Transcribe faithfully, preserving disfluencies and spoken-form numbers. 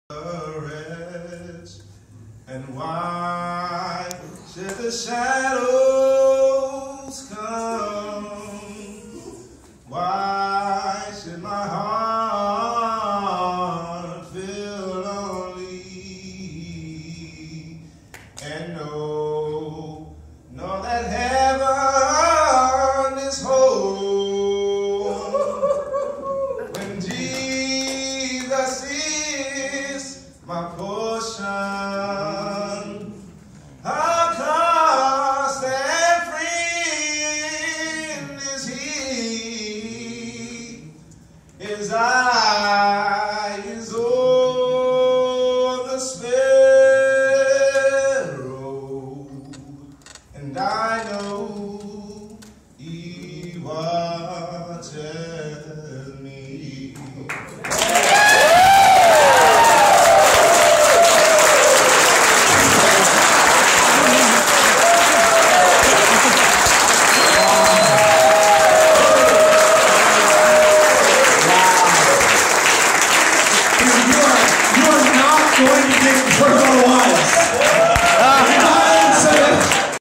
courage. And why should the shadows come? Why should my heart feel lonely? And know, know that heaven is whole when Jesus is my portion. A constant friend is He. His eye is on the sparrow, and I know He watches me. Going to